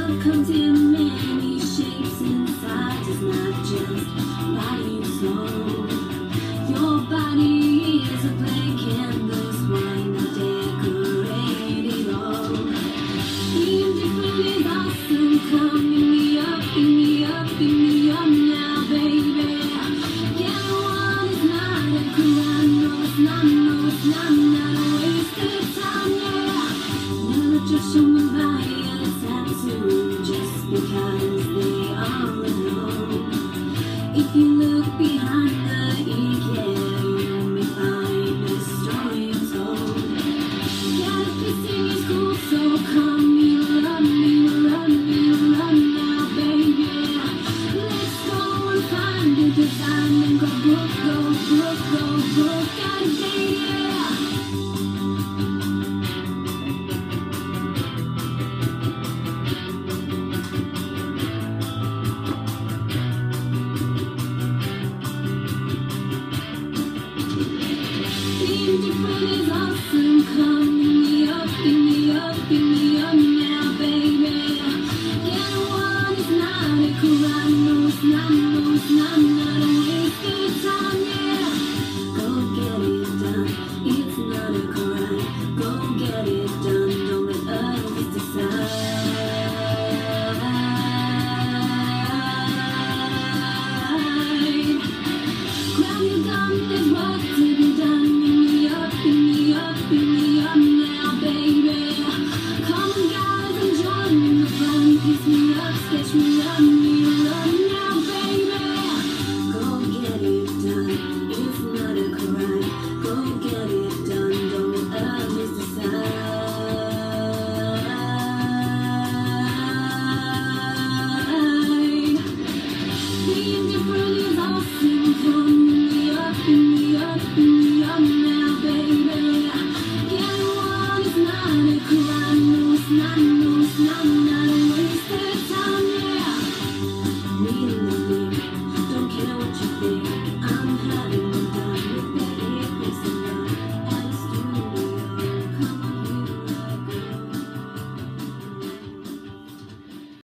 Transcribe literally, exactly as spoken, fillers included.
Love comes in many shapes inside, does not just body and soul. Your body is a blank canvas, why not decorate it all? Being different is awesome, come pick me up, pick me up, pick me up now, baby. Yeah, one is not a crime, no it's not, no it's not, not a waste of time, yeah. Never judge someone by a tattoo, just because they are alone. If you look behind